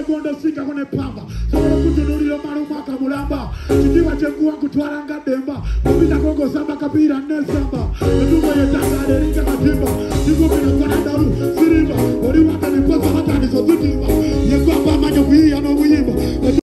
gondo sika kone pamba. Sobola kutunulira maluma akamulamba. Kikiwa kyenkuwa kutwala nga demba. Kupita kongo samba kapira ne samba. Ndugo yetanga eringa katimba. Ndugo